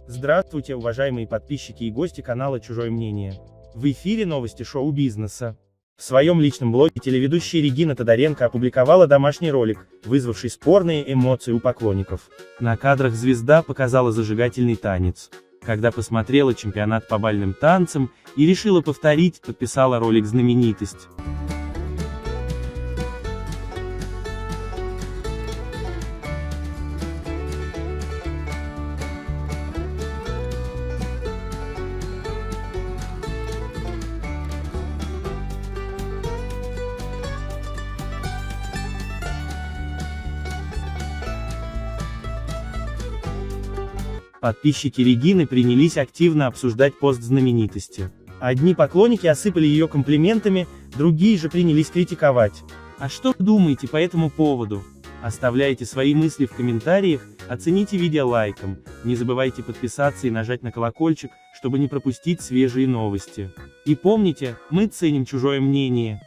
Здравствуйте, уважаемые подписчики и гости канала «Чужое мнение». В эфире новости шоу-бизнеса. В своем личном блоге телеведущая Регина Тодоренко опубликовала домашний ролик, вызвавший спорные эмоции у поклонников. На кадрах звезда показала зажигательный танец. Когда посмотрела чемпионат по бальным танцам и решила повторить, подписала ролик знаменитость. Подписчики Регины принялись активно обсуждать пост знаменитости. Одни поклонники осыпали ее комплиментами, другие же принялись критиковать. А что думаете по этому поводу? Оставляйте свои мысли в комментариях, оцените видео лайком, не забывайте подписаться и нажать на колокольчик, чтобы не пропустить свежие новости. И помните, мы ценим чужое мнение.